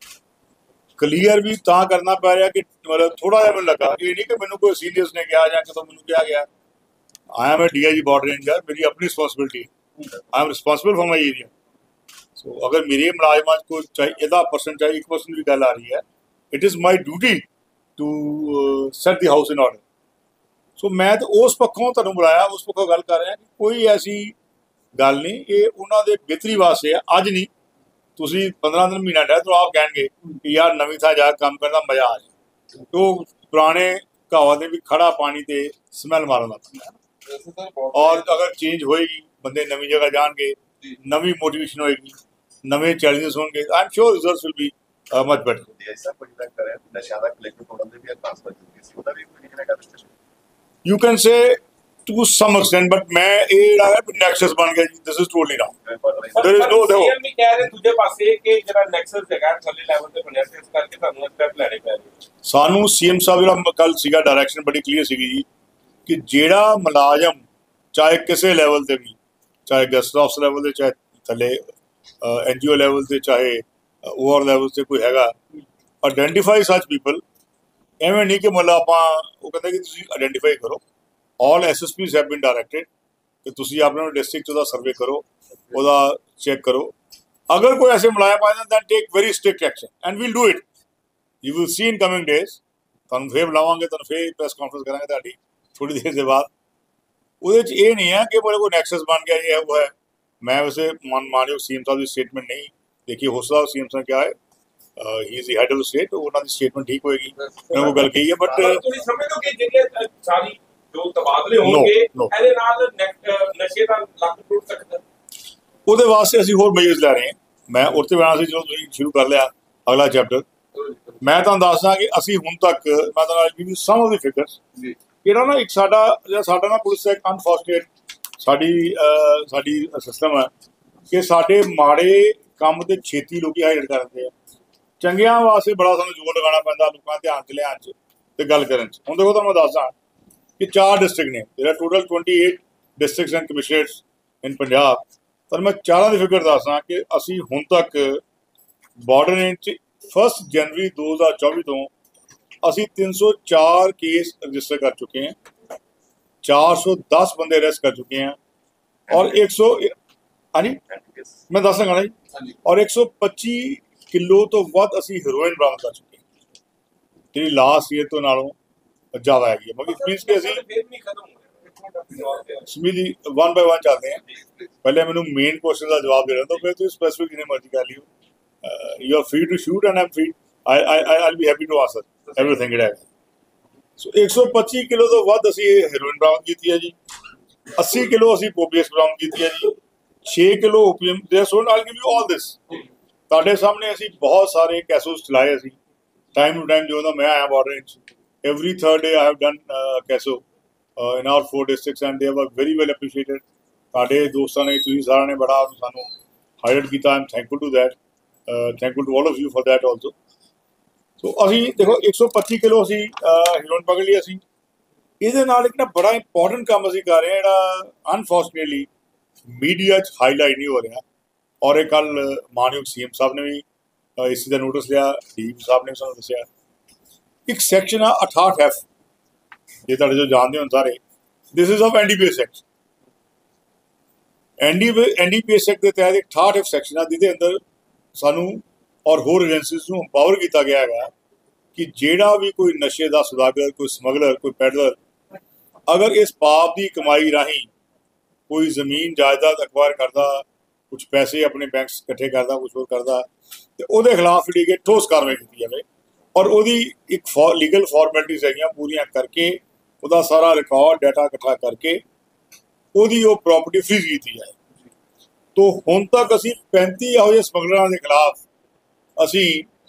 ਕਲੀਅਰ ਵੀ ਤਾਂ ਕਰਨਾ ਪੈ ਰਿਹਾ ਕਿ ਮਤਲਬ ਥੋੜਾ ਜਿਹਾ ਮੈਨੂੰ ਲੱਗਾ, ਇਹ ਨਹੀਂ ਕਿ ਮੈਨੂੰ ਕੋਈ ਸੀਨੀਅਰਸ ਨੇ ਕਿਹਾ ਜਾਂ ਕਿਤੋਂ ਮੈਨੂੰ ਕਿਹਾ ਗਿਆ। I am a DIG border ranger, ਮੇਰੀ ਆਪਣੀ ਰਿਸਪॉन्सिबिलिटी है, I am responsible for my area. So अगर मेरे मुलाजमान को चाहे 1% चाहे 1% भी गल आ रही है, it is my duty to set the house in order. So मैं तो उस पक्षों तुहानूं बुलाया, उस पक्षों गल कर रहा कि कोई ऐसी गल नहीं, ये उन्होंने बेहतरी वास्ते है। अज नहीं, तुसीं 15 दिन महीना डे तो आप कहेंगे कि यार नवीं थां जा काम करने मज़ा आ जाए, तो पुराने कहावत भी खड़ा पानी ते स्मैल मारन लग पैंदा। और अगर चेंज होएगी, बंदे नवीं जगह जाएंगे, नवीं मोटिवेशन होएगी, नवे चैलेंजेस होंगे, I am sure results will be much better. You can say to some extent, but मैं ये लगा नेक्सस बन गया। This is totally wrong. There is no CM भी कह रहे दूजे पासे कि जरा नेक्सस जगह थल्ले लेवल ते बनया ते इस करके ਤੁਹਾਨੂੰ ਸਟੈਪ ਲੈਣੇ ਪੈ ਰਹੇ। ਸਾਨੂੰ सीएम ਸਾਹਿਬ ਜਿਹੜਾ ਕੱਲ ਸੀਗਾ, ਡਾਇਰੈਕਸ਼ਨ ਬੜੀ ਕਲੀਅਰ ਸੀਗੀ ਜੀ ਕਿ ਜਿਹੜਾ ਮੁਲਾਜ਼ਮ ਚਾਹੇ ਕਿਸੇ ਲੈਵਲ ਤੇ ਵੀ, ਚਾਹੇ ਗੈਸਟ ਆਫਿਸ ਲੈਵਲ ਤੇ, ਚਾਹੇ ਥੱਲੇ NGO ਲੈਵਲ ਤੇ, ਚਾਹੇ OR ਲੈਵਲ ਤੇ ਕੋਈ ਹੈਗਾ, ਆਇਡੈਂਟੀਫਾਈ ਸੱਚ ਪੀਪਲ। ਐਵੇਂ ਨਹੀਂ ਕਿ ਮਤਲਬ ਆਪਾਂ ਉਹ ਕਹਿੰਦੇ ਕਿ ਤੁਸੀਂ ਆਇਡੈਂਟੀਫਾਈ ਕਰੋ। All SSPs have been directed ਕਿ ਤੁਸੀਂ ਆਪਣੇ ਡਿਸਟ੍ਰਿਕਟ 'ਚ ਉਹਦਾ ਸਰਵੇ ਕਰੋ, ਉਹਦਾ ਚੈੱਕ ਕਰੋ। ਅਗਰ ਕੋਈ ਐਸੇ ਮੁਲਾਜ਼ਮ ਆ ਜਾਂਦੇ, take very strict action and we'll do it. You will see in coming days, ਤੁਹਾਨੂੰ ਫੇਰ ਬੁਲਾਵਾਂਗੇ, ਤੁਹਾਨੂੰ ਫੇਰ ਪ੍ਰੈਸ ਕਾਨਫਰੰਸ ਕਰਾਂਗੇ ਤੁਹਾਡੀ ਥੋੜ੍ਹੀ ਦੇਰ ਦੇ ਬਾਅਦ। ਉਹਦੇ 'ਚ ਇਹ ਨਹੀਂ ਹੈ ਕਿ ਬੋਲੇ ਕੋਈ ਨੈਕਸਸ ਬਣ ਗਿਆ, ਇਹ ਹੈ ਉਹ ਹੈ। ਮੈਂ ਵੈਸੇ ਮਾਨਯੋਗ CM ਸਾਹਿਬ ਦੀ ਸਟੇਟਮੈਂਟ ਨਹੀਂ ਦੇਖੀ, ਹੋ ਸਕਦਾ CM ਸਾਹਿਬ ਕਿਹਾ ਹੈ, he is the head of state, ਉਹਨਾਂ ਦੀ ਸਟੇਟਮੈਂਟ ਠੀਕ ਹੋਏਗੀ, ਮੈਂ ਉਹ ਗੱਲ ਕਹੀ ਹੈ। ਬਟ ਤੁਸੀਂ ਸਮਝਦੇ ਹੋ ਕਿ ਜਿਹੜੇ ਸਾਰੀ ਜੋ ਤਬਾਦਲੇ ਹੋਣਗੇ ਇਹਦੇ ਨਾਲ ਨਸ਼ੇ ਦਾ ਲੱਕ ਟੁੱਟ ਸਕਦਾ? ਉਹਦੇ ਵਾਸਤੇ ਅਸੀਂ ਹੋਰ ਮੇਜਰਸ ਲੈ ਰਹੇ ਹਾਂ। ਮੈਂ ਉੱਥੇ ਬਣਾ ਸੀ, ਜਦੋਂ ਤੁਸੀਂ ਸ਼ੁਰੂ ਕਰ ਲਿਆ ਅਗਲਾ ਚੈਪਟਰ, ਮੈਂ ਤੁਹਾਨੂੰ ਦੱਸਦਾ ਕਿ ਅਸੀਂ ਹੁਣ ਤੱਕ, ਮੈਂ ਤੁਹਾਨੂੰ ਸਮ ਆਫ ਦੀ ਫਿਗਰਸ, ਜਿਹੜਾ ਨਾ ਇੱਕ ਸਾਡਾ ਨਾ ਪੁਲਿਸ ਦਾ ਇੱਕ ਅਨਫੋਰਚੂਨੇਟ ਸਾਡੀ ਸਿਸਟਮ ਹੈ ਕਿ ਸਾਡੇ ਮਾੜੇ ਕੰਮ ਤੇ ਛੇਤੀ ਲੋਕੀ ਹਾਈਲਾਈਟ ਕਰਦੇ ਆ, ਚੰਗਿਆਂ ਵਾਸਤੇ ਬੜਾ ਸਾਨੂੰ ਜ਼ੋਰ ਲਗਾਉਣਾ ਪੈਂਦਾ ਲੋਕਾਂ ਧਿਆਨ 'ਚ ਲਿਆਉਣ 'ਚ ਤੇ ਗੱਲ ਕਰਨ 'ਚ। ਹੁਣ ਦੇਖੋ ਤੁਹਾਨੂੰ ਮੈਂ ਦੱਸਦਾ ਕਿ 4 ਡਿਸਟ੍ਰਿਕਟ ਨੇ, ਜਿਹੜਾ total 28 districts and commissionerates in Punjab. ਪਰ ਮੈਂ 4 ਦੀ ਫਿਗਰ ਦੱਸਦਾ ਕਿ ਅਸੀਂ ਹੁਣ ਤੱਕ ਬਾਰਡਰ ਰੇਂਜ 'ਚ 1 ਜਨਵਰੀ 2024 ਤੋਂ ਅਸੀਂ 304 केस रजिस्टर कर चुके हैं, 410 बंदे अरेस्ट कर चुके हैं और 100 हाँ जी मैं दस लगा जी और 125 किलो तो वध असी हेरोइन बरामद कर चुके हैं, जी लास्ट ईयर तो नालों ज़्यादा हैगी, मगर मीनस कि असी Sumit ji one by one चलते हैं। पहले मैंने मेन क्वेश्चन का जवाब दे रहा, तो फिर तुम स्पेसिफिक जिन्हें मर्जी कर लियो, you are free to shoot and I am free, I be happy to answer everything it has. So 125 kilo तो वध असी हेरोइन बरामद की है जी, 80 किलो असी पोपीएस बरामद की है जी, 6 kilo opium they sold. I give you all this, ਤੁਹਾਡੇ ਸਾਹਮਣੇ ਅਸੀਂ ਬਹੁਤ ਸਾਰੇ ਕੈਸੋਸ ਚਲਾਏ, ਅਸੀਂ ਟਾਈਮ ਟੂ ਟਾਈਮ ਜਦੋਂ ਮੈਂ ਆਇਆ ਬਾਰਡਰ ਵਿੱਚ, every third day I have done कैसो in our 4 districts and they were very well appreciated। ਸਾਡੇ ਦੋਸਤਾਂ ਨੇ ਤੁਸੀਂ ਸਾਰਿਆਂ ਨੇ ਬੜਾ ਸਾਨੂੰ ਹਾਈਲਾਈਟ ਕੀਤਾ, I am thankful to that, thankful to all of you for that also। ਸੋ ਅਸੀਂ ਦੇਖੋ 125 ਕਿਲੋ ਅਸੀਂ ਹੀਰੋਇਨ ਪਕੜ ਲਈ ਅਸੀਂ। ਇਹਦੇ ਨਾਲ ਇੱਕ ਨਾ ਬੜਾ ਇੰਪੋਰਟੈਂਟ ਕੰਮ ਅਸੀਂ ਕਰ ਰਹੇ ਹਾਂ, ਜਿਹੜਾ ਅਨਫੋਰਚੂਨੇਟਲੀ ਮੀਡੀਆ 'ਚ ਹਾਈਲਾਈਟ ਨਹੀਂ ਹੋ ਰਿਹਾ, ਔਰ ਇਹ ਕੱਲ੍ਹ ਮਾਨਯੋਗ CM ਸਾਹਿਬ ਨੇ ਵੀ ਇਸ ਦਾ ਨੋਟਿਸ ਲਿਆ, DG ਸਾਹਿਬ ਨੇ ਸਾਨੂੰ ਦੱਸਿਆ। ਇੱਕ ਸੈਕਸ਼ਨ ਆ 68F, ਇਹ ਤੁਹਾਡੇ ਜੋ ਜਾਣਦੇ ਹੋ ਸਾਰੇ, this is of NDPS act. NDPS act ਦੇ ਤਹਿਤ ਇੱਕ 68F ਸੈਕਸ਼ਨ ਆ, ਜਿਹਦੇ ਅੰਦਰ ਸਾਨੂੰ ਔਰ ਹੋਰ ਏਜੰਸੀਜ਼ ਨੂੰ ਇੰਪਾਵਰ ਕੀਤਾ ਗਿਆ ਹੈਗਾ ਕਿ ਜਿਹੜਾ ਵੀ ਕੋਈ ਨਸ਼ੇ ਦਾ ਸੁਦਾਗਰ, ਕੋਈ ਸਮਗਲਰ, ਕੋਈ ਪੈਡਲਰ ਅਗਰ ਇਸ ਪਾਪ ਦੀ ਕਮਾਈ ਰਾਹੀਂ ਕੋਈ ਜ਼ਮੀਨ ਜਾਇਦਾਦ ਅਕਵਾਇਰ ਕਰਦਾ, ਕੁਛ ਪੈਸੇ ਆਪਣੇ ਬੈਂਕਸ ਇਕੱਠੇ ਕਰਦਾ, ਕੁਛ ਹੋਰ ਕਰਦਾ, ਤੇ ਉਹਦੇ ਖਿਲਾਫ ਜਿਹੜੀ ਕਿ ਠੋਸ ਕਾਰਵਾਈ ਕੀਤੀ ਜਾਵੇ ਔਰ ਉਹਦੀ ਇੱਕ ਲੀਗਲ ਫਾਰਮੈਲਿਟੀਜ਼ ਹੈਗੀਆਂ ਪੂਰੀਆਂ ਕਰਕੇ, ਉਹਦਾ ਸਾਰਾ ਰਿਕਾਰਡ ਡਾਟਾ ਇਕੱਠਾ ਕਰਕੇ ਉਹਦੀ ਉਹ ਪ੍ਰਾਪਰਟੀ ਫ੍ਰੀਜ਼ ਕੀਤੀ ਜਾਏ। ਤੋ ਹੁਣ ਤੱਕ ਅਸੀਂ 35 ਇਹੋ ਜਿਹੇ ਸਮਗਲਰਾਂ ਦੇ ਖਿਲਾਫ ਅਸੀਂ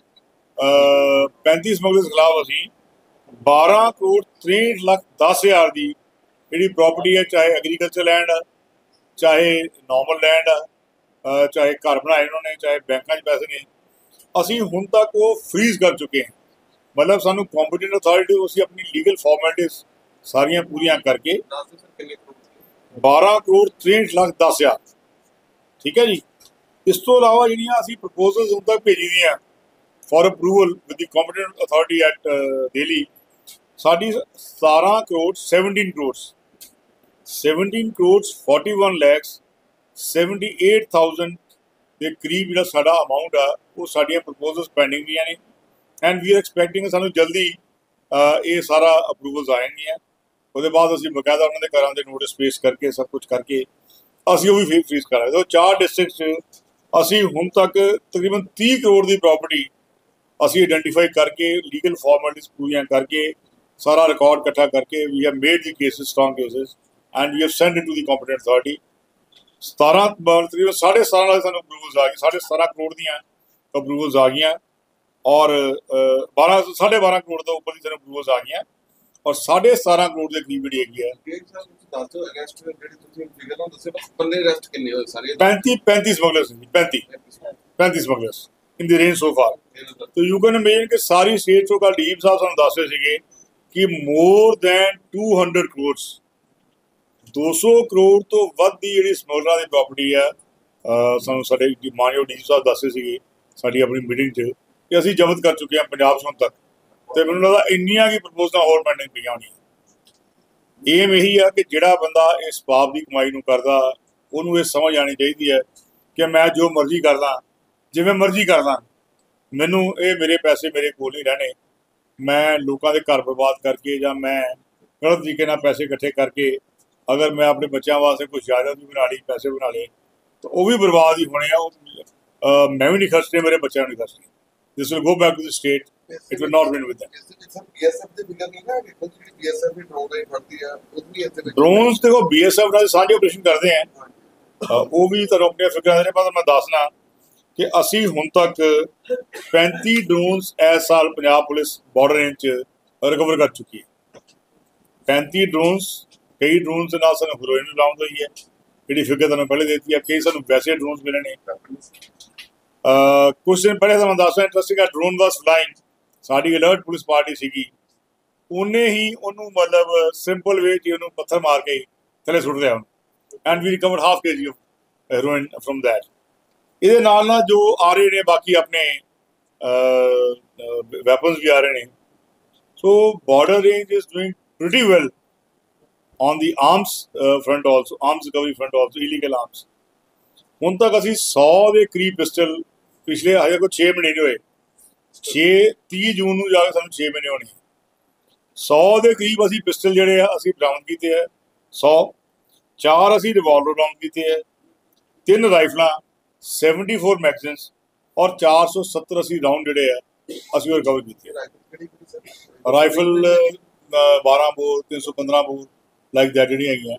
35 ਸਮਗਲਰਸ ਖਿਲਾਫ ਅਸੀਂ 12 ਕਰੋੜ 63 ਲੱਖ 10 ਹਜ਼ਾਰ ਦੀ ਜਿਹੜੀ ਪ੍ਰਾਪਰਟੀ ਹੈ, ਚਾਹੇ ਐਗਰੀਕਲਚਰ ਲੈਂਡ ਆ, ਚਾਹੇ ਨੋਰਮਲ ਲੈਂਡ ਆ, ਚਾਹੇ ਘਰ ਬਣਾਏ ਉਹਨਾਂ ਨੇ, ਚਾਹੇ ਬੈਂਕਾਂ 'ਚ ਪੈਸੇ ਨੇ, ਅਸੀਂ ਹੁਣ ਤੱਕ ਉਹ ਫ੍ਰੀਜ਼ ਕਰ ਚੁੱਕੇ ਹਾਂ। ਮਤਲਬ ਸਾਨੂੰ ਕੰਪੀਟੈਂਟ ਅਥਾਰਟੀ ਅਸੀਂ ਆਪਣੀ ਲੀਗਲ ਫਾਰਮੈਲਿਟੀਜ਼ ਸਾਰੀਆਂ ਪੂਰੀਆਂ ਕਰਕੇ 12 ਕਰੋੜ 63 ਲੱਖ 10 ਹਜ਼ਾਰ, ਠੀਕ ਹੈ ਜੀ। ਇਸ ਤੋਂ ਇਲਾਵਾ ਜਿਹੜੀਆਂ ਅਸੀਂ ਪ੍ਰਪੋਜ਼ਲਸ ਹੁਣ ਤੱਕ ਭੇਜੀ ਦੀਆਂ for approval with the competent authority at Delhi, ਸਾਡੀ 17 ਕਰੋੜ 17 ਕਰੋੜ 41 ਲੱਖ 78,000 ਦੇ ਕਰੀਬ ਜਿਹੜਾ ਸਾਡਾ ਅਮਾਊਂਟ ਆ, ਉਹ ਸਾਡੀਆਂ ਪ੍ਰਪੋਜ਼ਲਸ ਪੈਂਡਿੰਗ ਦੀਆਂ ਨੇ ਐਂਡ ਵੀ ਆਰ ਐਕਸਪੈਕਟਿੰਗ ਸਾਨੂੰ ਜਲਦੀ ਇਹ ਸਾਰਾ ਅਪਰੂਵਲਸ ਆ ਜਾਣਗੀਆਂ। ਉਹਦੇ ਬਾਅਦ ਅਸੀਂ ਬਕਾਇਦਾ ਉਹਨਾਂ ਦੇ ਘਰਾਂ ਦੇ ਨੋਟਿਸ ਪੇਸ਼ ਕਰਕੇ ਸਭ ਕੁਝ ਕਰਕੇ ਅਸੀਂ ਉਹ ਵੀ ਫ੍ਰੀਜ਼ ਕਰਾਂਗੇ। ਸੋ 4 ਡਿਸਟ੍ਰਿਕਟ 'ਚ ਅਸੀਂ ਹੁਣ ਤੱਕ ਤਕਰੀਬਨ 30 ਕਰੋੜ ਦੀ ਪ੍ਰਾਪਰਟੀ ਅਸੀਂ ਆਈਡੈਂਟੀਫਾਈ ਕਰਕੇ, ਲੀਗਲ ਫਾਰਮੈਲਿਟੀਜ਼ ਪੂਰੀਆਂ ਕਰਕੇ, ਸਾਰਾ ਰਿਕਾਰਡ ਇਕੱਠਾ ਕਰਕੇ, we have made the cases strong cases and we have send it to the competent authority. 17 ਤਕਰੀਬਨ 17.5 ਲੱਖ ਸਾਨੂੰ ਅਪਰੂਵਲਸ ਆ ਗਈ, 17.5 ਕਰੋੜ ਦੀਆਂ ਅਪਰੂਵਲਸ ਆ ਗਈਆਂ ਔਰ 12.5 ਕਰੋੜ ਤੋਂ ਉੱਪਰ ਦੀ ਸਾਨੂੰ ਅਪਰੂਵਲਸ ਆ ਗਈਆਂ ਔਰ 17.5 ਕਰੋੜ ਦੇ ਕਰੀਬ ਜਿਹੜੀ ਹੈਗੀ ਹੈ। 35 ਸਮਗਲਰਸ ਜੀ, 35 smugglers in the range so far. तो यू कैन इमेजिन कि सारी स्टेट चो कल डीप साहब सानू दस रहे थे कि मोर दैन 200 करोड़ 200 करोड़ तो वध दी जिहड़ी समगलरां दी प्रॉपर्टी है सानू साडे मानयोग डी साहब दस रहे थे साडी अपनी मीटिंग च कि असीं जब्त कर चुके हैं पंजाब सुन तक। तो मैनूं लगदा इन्नियां की प्रपोजल होर पेंडिंग पईआं होणीआं। एम यही है कि जिहड़ा बंदा इस पाप की कमाई नूं करदा उहनूं ये समझ आनी चाहिए है कि मैं जो मर्जी करदा, जिवें मर्जी करदा, मैनू ये मेरे पैसे मेरे कोल नहीं रहने, मैं लोगों के घर बर्बाद करके या मैं गलत तरीके नाल पैसे इकट्ठे करके अगर मैं अपने बच्चों वास्ते कुछ जायदाद भी बना ली, पैसे बना ले, तो वो भी बर्बाद ही होने मैं भी नहीं खर्चने, मेरे बच्चों नहीं खर्चने। This will go back to the state, it will not win with them. Drones देखो BSF नाल साझे ऑपरेशन करते हैं, वो भी तो अपने फिक्र ने पर मैं दसना कि असी हुण तक 35 ड्रोन्स इस साल Punjab police border range recover कर चुकी है। 35 ड्रोन्स, कई ड्रोन्स नाल सानूं हेरोइन बरामद हुई है, जिहड़ी फिगर तुहानूं पहले देती है, कई सानूं वैसे ड्रोन्स मिले ने। कुछ दिन पहले तुहानूं दसदा इंटरस्टिंग ड्रोन वाज फ्लाइंग, साडी अलर्ट पुलिस पार्टी सीगी, उन्हें ही उन्होंने मतलब सिंपल वे च उन्होंने पत्थर मार के थले सुट दिया and we recovered half kg of heroin from that. ये नाल ना जो आ रहे ने बाकी अपने वैपन्स भी आ रहे हैं, So border range is doing pretty well on the arms front also, arms recovery front also, illegal arms. ਹੁਣ ਤੱਕ ਅਸੀਂ 100 ਦੇ ਕਰੀਬ ਪਿਸਟਲ ਪਿਛਲੇ ਹਜੇ ਕੋਈ 6 ਮਹੀਨੇ ਨਹੀਂ ਹੋਏ, 30 ਜੂਨ ਨੂੰ ਜਾ ਕੇ ਸਾਨੂੰ 6 ਮਹੀਨੇ ਹੋਣੇ, 100 ਦੇ ਕਰੀਬ ਅਸੀਂ ਪਿਸਟਲ ਜਿਹੜੇ ਆ ਅਸੀਂ ਬਰਾਮਦ ਕੀਤੇ ਹੈ। 100 4 ਅਸੀਂ ਰਿਵਾਲਵਰ ਬਰਾਮਦ ਕੀਤੇ ਹੈ, 3 ਰਾਈਫਲਾਂ, 74 ਮੈਗਜ਼ੀਨਸ ਔਰ 470 ਅਸੀਂ ਰਾਉਂਡ ਜਿਹੜੇ ਆ ਅਸੀਂ ਉਹ ਰਿਕਵਰ ਕੀਤੇ ਹੈ। Rifle 12 bore, 315 bore like that ਜਿਹੜੀਆਂ ਹੈਗੀਆਂ।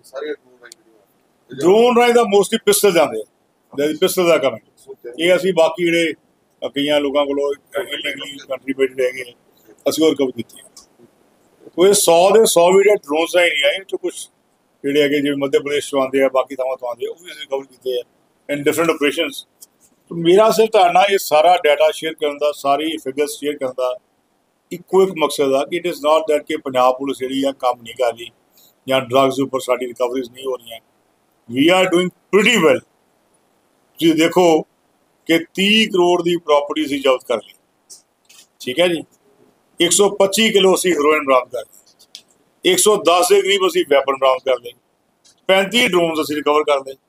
ਡਰੋਨ ਰਾਹੀਂ ਦਾ ਮੋਸਟਲੀ ਪਿਸਟਲ ਜਾਂਦੇ ਆ, ਪਿਸਟਲ ਦਾ ਕੰਮ ਇਹ ਅਸੀਂ ਬਾਕੀ ਜਿਹੜੇ ਕਈਆਂ ਲੋਕਾਂ ਕੋਲੋਂ ਇਲੀਗਲੀ ਕੰਟਰੀਬਿਊਟਡ ਹੈਗੇ ਅਸੀਂ ਉਹ ਰਿਕਵਰ ਕੀਤੇ। ਕੋਈ 100 ਦੇ 100 ਵੀ ਜਿਹੜੇ ਡਰੋਨਸ ਰਾਹੀਂ ਨਹੀਂ ਆਏ, ਕੁਛ ਜਿਹੜੇ ਹੈਗੇ ਜਿਵੇਂ ਮੱਧ ਪ੍ਰਦੇਸ਼ ਤੋਂ ਆਉਂਦੇ ਆ, ਬਾਕੀ ਥਾਵਾਂ ਤੋਂ ਆਉਂਦੇ ਆ, ਉਹ ਵੀ ਅਸੀਂ ਰਿਕਵਰ ਕੀਤੇ ਆ ਇਨ ਡਿਫਰੈਂਟ ਆਪਰੇਸ਼ਨਸ। ਮੇਰਾ ਸਿਰਫ ਤੁਹਾਡੇ ਨਾਲ ਇਹ ਸਾਰਾ ਡਾਟਾ ਸ਼ੇਅਰ ਕਰਨ ਦਾ, ਸਾਰੀ ਫਿਗਰਸ ਸ਼ੇਅਰ ਕਰਨ ਦਾ ਇੱਕੋ ਇੱਕ ਮਕਸਦ ਆ ਕਿ ਇਟ ਇਜ਼ ਨਾਟ ਦੈਟ ਕਿ ਪੰਜਾਬ ਪੁਲਿਸ ਜਿਹੜੀ ਆ ਕੰਮ ਨਹੀਂ ਕਰ ਰਹੀ ਜਾਂ ਡਰੱਗਸ ਦੇ ਉੱਪਰ ਸਾਡੀ ਰਿਕਵਰੀਜ਼ ਨਹੀਂ ਹੋ ਰਹੀਆਂ। We are doing pretty well. ਤੁਸੀਂ ਦੇਖੋ ਕਿ 30 ਕਰੋੜ ਦੀ ਪ੍ਰਾਪਰਟੀ ਅਸੀਂ ਜ਼ਬਤ ਕਰ ਲਈ, ਠੀਕ ਹੈ ਜੀ। 125 ਕਿਲੋ ਅਸੀਂ ਹੈਰੋਇਨ ਬਰਾਮਦ ਕਰ ਲਈ, 110 ਦੇ ਕਰੀਬ ਅਸੀਂ ਵੈਪਨ ਬਰਾਮਦ ਕਰ ਲਏ, 35 ਡਰੋਨਸ ਅਸੀਂ ਰਿਕਵਰ ਕਰ ਲਏ।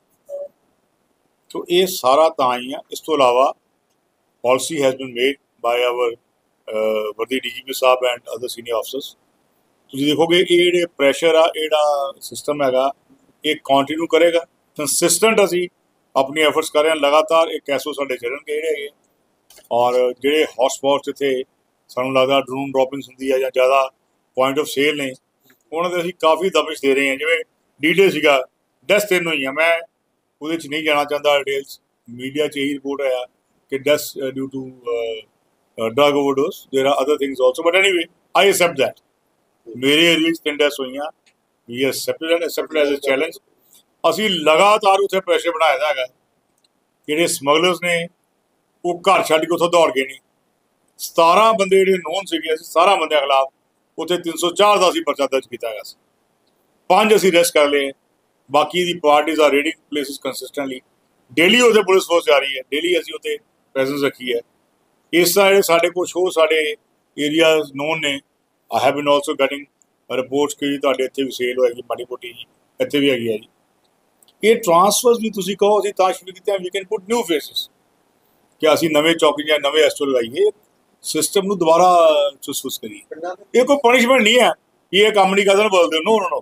ਸੋ ਇਹ ਸਾਰਾ ਤਾਂ ਹੀ ਆ। ਇਸ ਤੋਂ ਇਲਾਵਾ policy has been made by our worthy DGP ਸਾਹਿਬ ਐਂਡ ਅਦਰ ਸੀਨੀਅਰ ਆਫਿਸਰਸ। ਤੁਸੀਂ ਦੇਖੋਗੇ ਇਹ ਜਿਹੜੇ ਪ੍ਰੈਸ਼ਰ ਆ, ਜਿਹੜਾ ਸਿਸਟਮ ਹੈਗਾ ਇਹ ਕੰਟੀਨਿਊ ਕਰੇਗਾ। ਕੰਸਿਸਟੈਂਟ ਅਸੀਂ ਆਪਣੀ ਐਫਰਟਸ ਕਰ ਰਹੇ ਹਾਂ ਲਗਾਤਾਰ। ਇਹ ਕੈਸੋ ਸਾਡੇ ਚੱਲਣਗੇ ਜਿਹੜੇ ਹੈਗੇ, ਔਰ ਜਿਹੜੇ ਹੌਟਸਪੌਟਸ ਇੱਥੇ ਸਾਨੂੰ ਲੱਗਦਾ ਡਰੋਨ ਡ੍ਰੌਪਿੰਗਸ ਹੁੰਦੀ ਹੈ ਜਾਂ ਜ਼ਿਆਦਾ ਪੁਆਇੰਟ ਆਫ ਸੇਲ ਨੇ, ਉਹਨਾਂ 'ਤੇ ਅਸੀਂ ਕਾਫੀ ਦਬਿਸ਼ ਦੇ ਰਹੇ ਹਾਂ। ਜਿਵੇਂ D-Day ਸੀਗਾ, ਡੈਥ 3 ਹੋਈਆਂ। ਮੈਂ ਉਹਦੇ 'ਚ ਨਹੀਂ ਜਾਣਾ ਚਾਹੁੰਦਾ ਡਿਟੇਲਸ, ਮੀਡੀਆ 'ਚ ਇਹੀ ਰਿਪੋਰਟ ਆਇਆ ਕਿ death due to drug overdose. There are other things also, but anyway I accept that. ਮੇਰੇ ਏਰੀਏ 'ਚ 3 ਡੈਥਸ ਹੋਈਆਂ, we accepted as a challenge. ਅਸੀਂ ਲਗਾਤਾਰ ਉੱਥੇ ਪ੍ਰੈਸ਼ਰ ਬਣਾਇਆ ਦਾ ਹੈਗਾ। ਜਿਹੜੇ ਸਮਗਲਰਸ ਨੇ ਉਹ ਘਰ ਛੱਡ ਕੇ ਉੱਥੋਂ ਦੌੜ ਗਏ ਨੇ। 17 ਬੰਦੇ ਜਿਹੜੇ ਨੋਨ ਸੀਗੇ, ਅਸੀਂ 17 ਬੰਦਿਆਂ ਖਿਲਾਫ ਉੱਥੇ 304 ਦਾ ਅਸੀਂ ਪਰਚਾ ਦਰਜ ਕੀਤਾ ਗਿਆ ਸੀ। 5 ਅਸੀਂ ਅਰੈਸਟ ਕਰ ਲਏ। ਬਾਕੀ ਦੀ parties are raiding places consistently. Daily ਉੱਥੇ ਪੁਲਿਸ ਫੋਰਸ ਜਾ ਰਹੀ ਹੈ, ਡੇਲੀ ਅਸੀਂ ਉੱਥੇ ਪ੍ਰੈਜ਼ੈਂਸ ਰੱਖੀ ਹੈ। ਇਸ ਤਰ੍ਹਾਂ ਜਿਹੜੇ ਸਾਡੇ ਕੁਛ ਹੋਰ ਸਾਡੇ ਏਰੀਆਜ਼ ਨੋਨ ਨੇ। I have been also getting reports ਕਿ ਤੁਹਾਡੇ ਇੱਥੇ ਵੀ ਸੇਲ ਹੋਏਗੀ ਮਾੜੀ ਮੋਟੀ ਜੀ, ਇੱਥੇ ਵੀ ਹੈਗੀ ਹੈ ਜੀ। ਇਹ ਟਰਾਂਸਫਰਸ ਵੀ ਤੁਸੀਂ ਕਹੋ ਅਸੀਂ ਤਾਂ ਸ਼ੁਰੂ ਕੀਤੇ, we can put new faces, ਕਿ ਅਸੀਂ ਨਵੇਂ ਚੌਕੀ ਜਾਂ ਨਵੇਂ ਐਸਟੋ ਲਗਾਈਏ, ਸਿਸਟਮ ਨੂੰ ਦੁਬਾਰਾ ਚੁਸਤ ਕਰੀਏ। ਇਹ ਕੋਈ ਪਨਿਸ਼ਮੈਂਟ ਨਹੀਂ ਹੈ, ਇਹ ਕੰਮ ਨਹੀਂ ਕਰਦੇ ਬੋਲਦੇ ਨੋ ਨੋ ਨੋ।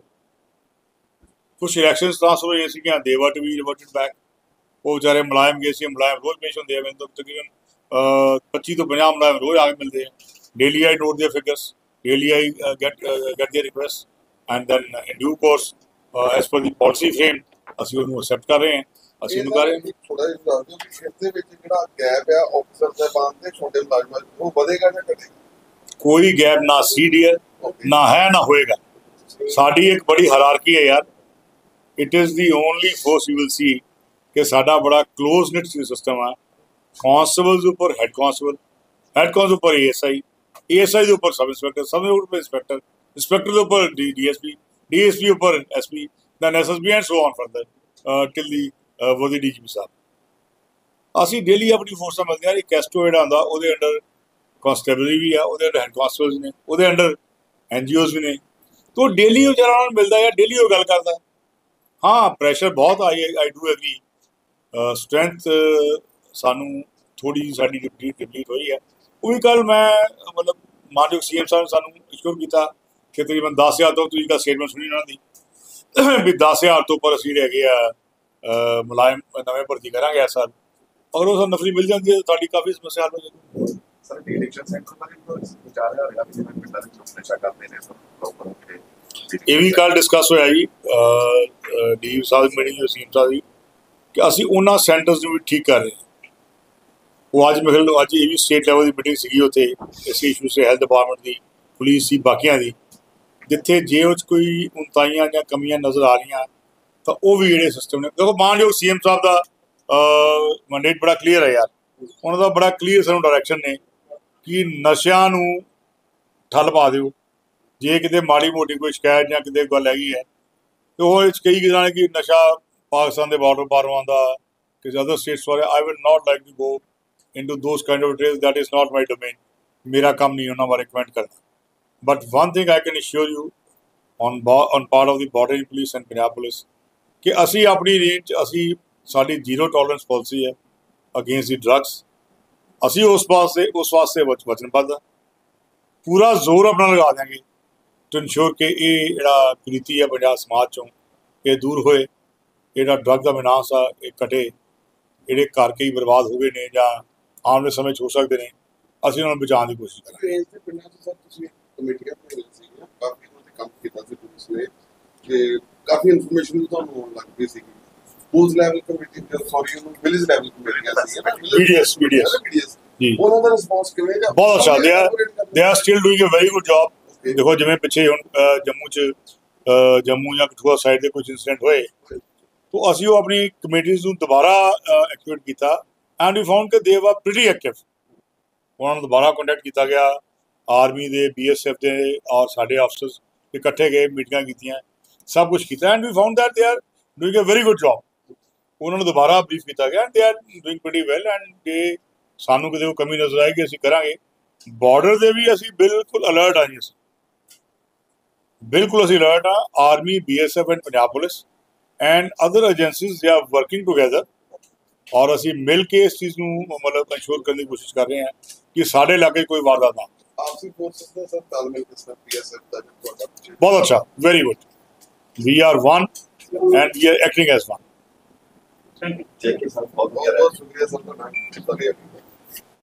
ਕੁਛ ਇਲੈਕਸ਼ਨ ਟ੍ਰਾਂਸਫਰ ਹੋਏ ਸੀਗੀਆਂ, ਦੇ ਵਰ ਟੂ ਬੀ ਰਿਵਰਟਡ ਬੈਕ। ਉਹ ਵਿਚਾਰੇ ਮੁਲਾਇਮ ਗਏ ਸੀ, ਮੁਲਾਇਮ ਰੋਜ਼ ਪੇਸ਼ ਹੁੰਦੇ ਆ। ਮੈਨੂੰ ਤਾਂ ਤਕਰੀਬਨ 25 ਤੋਂ 50 ਮੁਲਾਇਮ ਰੋਜ਼ ਆ ਕੇ ਮਿਲਦੇ ਆ। ਡੇਲੀ ਆਈ ਨੋਟ ਦੀਆਂ figures, daily I get their requests, and then in due course as per the policy frame ਅਸੀਂ ਉਹਨੂੰ ਐਕਸੈਪਟ ਕਰ ਰਹੇ ਹਾਂ, ਅਸੀਂ ਉਹਨੂੰ ਕਰ ਰਹੇ ਹਾਂ। ਥੋੜਾ ਜਿਹਾ ਦੱਸ ਦਿਓ ਕਿ ਇਸ ਦੇ ਵਿੱਚ ਜਿਹੜਾ ਗੈਪ ਆ ਆਫੀਸਰ ਸਾਹਿਬਾਨ ਤੇ ਛੋਟੇ ਮੁਲਾਜ਼ਮਾਂ ਉਹ ਵਧੇਗਾ ਜਾਂ ਘਟੇਗਾ? ਕੋਈ ਗੈਪ ਨਾ ਸੀ ਡੀਅਰ, ਨਾ ਹੈ ਨਾ ਹੋਏਗਾ। ਸਾਡੀ ਇੱਕ ਬੜੀ ਹਾਇਰਾਰਕੀ ਹੈ ਯਾਰ। It is the only force you will see ਕਿ ਸਾਡਾ ਬੜਾ ਕਲੋਜ਼ ਨਿਟ ਸਿਸਟਮ ਆ। ਕਾਂਸਟੇਬਲ ਦੇ ਉੱਪਰ ਹੈਡ ਕਾਂਸਟੇਬਲ ਉੱਪਰ ASI ਦੇ ਉੱਪਰ ਸਬ ਇੰਸਪੈਕਟਰ, ਸਬ ਉੱਪਰ ਇੰਸਪੈਕਟਰ, ਇੰਸਪੈਕਟਰ ਦੇ ਉੱਪਰ DSP ਉੱਪਰ SP, then SSB and so on further till the ਵਰਦੀ DGP ਸਾਹਿਬ। ਅਸੀਂ ਡੇਲੀ ਆਪਣੀ ਫੋਰਸਾਂ ਮਿਲਦੀਆਂ। ਇੱਕ ਕੈਸਟੋ ਜਿਹੜਾ ਹੁੰਦਾ ਉਹਦੇ ਅੰਡਰ ਕਾਂਸਟੇਬਲਰੀ ਵੀ ਆ, ਉਹਦੇ ਅੰਡਰ ਹੈਡ ਕਾਂਸਟੇਬਲਸ ਨੇ, ਉਹਦੇ ਅੰਡਰ NGOs ਵੀ ਨੇ। ਤਾਂ ਡੇਲੀ ਉਹ ਵਿਚਾਰਾ ਨਾਲ ਮਿਲਦਾ ਜਾਂ ਡੇਲੀ ਉਹ ਗੱਲ ਕਰਦਾ। ਹਾਂ ਪ੍ਰੈਸ਼ਰ ਬਹੁਤ ਆਈ ਡੂ ਐਗਰੀ। ਸਟਰੈਂਥ ਸਾਨੂੰ ਥੋੜ੍ਹੀ ਜਿਹੀ ਸਾਡੀ ਡਿਪਲੀਟ ਹੋਈ ਹੈ। ਉਹ ਵੀ ਕੱਲ੍ਹ ਮੈਂ ਮਤਲਬ ਮਾਨਯੋਗ CM ਸਾਹਿਬ ਨੇ ਸਾਨੂੰ ਇਸ਼ੂਰ ਕੀਤਾ ਕਿ ਤਕਰੀਬਨ 10,000 ਤੋਂ ਤੁਸੀਂ ਦਾ ਸਟੇਟਮੈਂਟ ਸੁਣੀ ਉਹਨਾਂ ਦੀ ਵੀ 10,000 ਤੋਂ ਉੱਪਰ ਅਸੀਂ ਜਿਹੜੇ ਹੈਗੇ ਆ ਮੁਲਾਇਮ ਨਵੇਂ ਭਰਤੀ ਕਰਾਂਗੇ ਸਰ। ਅਗਰ ਉਹ ਸਾਨੂੰ ਨੌਕਰੀ ਮਿਲ ਜਾਂਦੀ ਹੈ ਤਾਂ ਸਾਡੀ ਕਾਫੀ ਸਮੱਸਿਆ ਹੱਲ ਹੋ ਜਾਂਦੀ। ਸਰ ਇਲੈਕਸ਼ਨ ਸੈਂਟਰ ਬਾਰੇ ਵਿਚਾਰ ਰਿਹਾ ਕਿ ਜਿਵੇਂ ਪਿੰਡਾਂ ਵਿੱਚ ਨਸ਼ਾ ਕਰਦੇ ਨੇ ਸਭ ਪ੍ਰੋਪਰ ਇਹ ਵੀ ਕੱਲ੍ਹ ਡਿਸਕਸ ਹੋਇਆ ਜੀ DGP ਸਾਹਿਬ ਮੀਟਿੰਗ CM ਸਾਹਿਬ ਦੀ ਕਿ ਅਸੀਂ ਉਹਨਾਂ ਸੈਂਟਰਸ ਨੂੰ ਵੀ ਠੀਕ ਕਰ ਰਹੇ ਹਾਂ। ਉਹ ਅੱਜ ਮੇਰੇ ਖਿਆਲ ਅੱਜ ਇਹ ਵੀ ਸਟੇਟ ਲੈਵਲ ਦੀ ਮੀਟਿੰਗ ਸੀਗੀ ਉੱਥੇ ਇਸ ਇਸ਼ੂ ਸੇ ਹੈਲਥ ਡਿਪਾਰਟਮੈਂਟ ਦੀ, ਪੁਲਿਸ ਦੀ, ਬਾਕੀਆਂ ਦੀ, ਜਿੱਥੇ ਜੇ ਉਹ 'ਚ ਕੋਈ ਉਨਤਾਈਆਂ ਜਾਂ ਕਮੀਆਂ ਨਜ਼ਰ ਆ ਰਹੀਆਂ ਤਾਂ ਉਹ ਵੀ ਜਿਹੜੇ ਸਿਸਟਮ ਨੇ। ਦੇਖੋ ਮਾਨਯੋਗ CM ਸਾਹਿਬ ਦਾ ਮੈਂਡੇਟ ਬੜਾ ਕਲੀਅਰ ਹੈ ਯਾਰ। ਉਹਨਾਂ ਦਾ ਬੜਾ ਕਲੀਅਰ ਸਾਨੂੰ ਡਾਇਰੈਕਸ਼ਨ ਨੇ ਕਿ ਨਸ਼ਿਆਂ ਨੂੰ ਠੱਲ ਪਾ ਦਿਓ। ਜੇ ਕਿਤੇ ਮਾੜੀ ਮੋਟੀ ਕੋਈ ਸ਼ਿਕਾਇਤ ਜਾਂ ਕਿਤੇ ਗੱਲ ਹੈਗੀ ਹੈ ਤਾਂ ਉਹ ਇਹ 'ਚ ਕਈ ਕਿਸਾਨ ਕਿ ਨਸ਼ਾ ਪਾਕਿਸਤਾਨ ਦੇ ਬਾਰਡਰ ਪਾਰੋਂ ਆਉਂਦਾ, ਕਿਸੇ ਅਦਰ ਸਟੇਟਸ ਬਾਰੇ। I will not like to go into those kind of details, that is not my domain। ਮੇਰਾ ਕੰਮ ਨਹੀਂ ਉਹਨਾਂ ਬਾਰੇ ਕਮੈਂਟ ਕਰਨਾ। But one thing I can assure you on part of the bordering police and Punjab police कि ਅਸੀਂ ਆਪਣੀ range 'ਚ ਅਸੀਂ ਸਾਡੀ ਜ਼ੀਰੋ ਟੋਲਰੈਂਸ ਪਾਲਿਸੀ ਹੈ ਅਗੇਂਸਟ ਦੀ ਡਰੱਗਸ। ਅਸੀਂ ਉਸ ਵਾਸਤੇ ਵਚਨਬੱਧ ਹਾਂ, ਪੂਰਾ ਜ਼ੋਰ ਆਪਣਾ ਲਗਾ ਦਿਆਂਗੇ ਟੂ ਇਨਸ਼ੋਰ ਕਿ ਇਹ ਜਿਹੜਾ ਕੁਰੀਤੀ ਹੈ ਪੰਜਾਬ ਸਮਾਜ 'ਚੋਂ ਇਹ ਦੂਰ ਹੋਏ, ਜਿਹੜਾ ਡਰੱਗ ਦਾ ਵਿਨਾਸ਼ ਆ ਇਹ ਘਟੇ, ਜਿਹੜੇ ਘਰ ਕਈ ਬਰਬਾਦ ਹੋ ਗਏ ਨੇ ਜਾਂ ਆਉਣ ਵਾਲੇ ਸਮੇਂ 'ਚ ਹੋ ਸਕਦੇ ਨੇ, ਅਸੀਂ ਉਹਨਾਂ ਨੂੰ ਬਚਾਉਣ ਦੀ ਕੋਸ਼ਿਸ਼ ਕਰਾਂਗੇ। ਰੇਂਜ ਦੇ ਪਿੰਡਾਂ 'ਚ ਸਰ ਤੁਸੀਂ ਕਮੇਟੀਆਂ ਬਣਾਈਆਂ ਸੀਗੀਆਂ, ਕਾਫੀ ਉਹਨਾਂ ਤੇ ਕੰਮ ਕੀਤਾ ਸੀ ਪੁਲਿਸ ਨੇ, ਤੇ ਕਾਫੀ ਇਨਫੋਰਮੇਸ਼ਨ ਵੀ ਤੁਹਾਨੂੰ ਆਉਣ ਲੱਗ ਪਈ ਸੀਗੀ। ਸਕੂਲ ਲੈਵਲ ਕਮੇਟੀ ਉਹਨੂੰ ਵਿਲੇਜ ਲੈਵਲ ਕਮੇਟੀਆਂ ਸੀਗੀਆਂ BDS ਜੀ, ਉਹਨਾਂ ਦਾ ਰਿਸਪੌਂਸ ਕਿਵੇਂ ਜਾਂ ਬਹੁਤ ਅੱਛਾ। They are still doing a very good job. ਦੇਖੋ ਜਿਵੇਂ ਪਿੱਛੇ ਹੁਣ ਜੰਮੂ ਜਾਂ ਕਠੂਆ ਸਾਈਡ ਦੇ ਕੁਝ ਇੰਸੀਡੈਂਟ ਹੋਏ, ਤਾਂ ਅਸੀਂ ਉਹ ਆਪਣੀ ਕਮੇਟੀਜ਼ ਨੂੰ ਦੁਬਾਰਾ ਐਕਟੀਵੇਟ ਕੀਤਾ ਐਂਡ ਵੀ ਫਾਊਂਡ ਕਿ ਦੇ वर ਪ੍ਰੀਟੀ ਐਕਟਿਵ। ਉਹਨਾਂ ਨੂੰ ਦੁਬਾਰਾ ਕੰਟੈਕਟ ਕੀਤਾ ਗਿਆ, ਆਰਮੀ ਦੇ BSF ਦੇ ਔਰ ਸਾਡੇ ਆਫਿਸਰਸ ਇਕੱਠੇ ਗਏ, ਮੀਟਿੰਗਾਂ ਕੀਤੀਆਂ, ਸਭ ਕੁਛ ਕੀਤਾ and we found that they are doing a very good job. ਉਹਨਾਂ ਨੂੰ ਦੁਬਾਰਾ ਬਰੀਫ ਕੀਤਾ ਗਿਆ and they are doing pretty well and ਜੇ ਸਾਨੂੰ ਕਿਤੇ ਉਹ ਕਮੀ ਨਜ਼ਰ ਆਏਗੀ ਅਸੀਂ ਕਰਾਂਗੇ। ਬਾਰਡਰ ਦੇ ਵੀ ਅਸੀਂ ਬਿਲਕੁਲ ਅਲਰਟ ਹਾਂ ਜੀ, ਅਸੀਂ ਬਿਲਕੁਲ ਅਸੀਂ ਅਲਰਟ ਹਾਂ। Army BSF and Punjab police and other agencies they are working together ਔਰ ਅਸੀਂ ਮਿਲ ਕੇ ਇਸ ਚੀਜ਼ ਨੂੰ ਮਤਲਬ ਇੰਸ਼ੋਰ ਕਰਨ ਦੀ ਕੋਸ਼ਿਸ਼ ਕਰ ਰਹੇ ਹਾਂ ਕਿ ਸਾਡੇ ਇਲਾਕੇ ਕੋਈ ਵਾਰਦਾਤ ਨਾ। ਆਪਸੀ ਫੋਰਸਸ ਦਾ ਸਰ ਤਾਲਮੇਲ ਕਿਸ ਤਰ੍ਹਾਂ BSF ਦਾ ਤੁਹਾਡਾ? ਬਹੁਤ ਅੱਛਾ, very good. We are one and we are acting as one. Thank you. Thank you, sir. ਬਹੁਤ ਬਹੁਤ ਸ਼ੁਕਰੀਆ ਸਰ ਤੁਹਾਡਾ।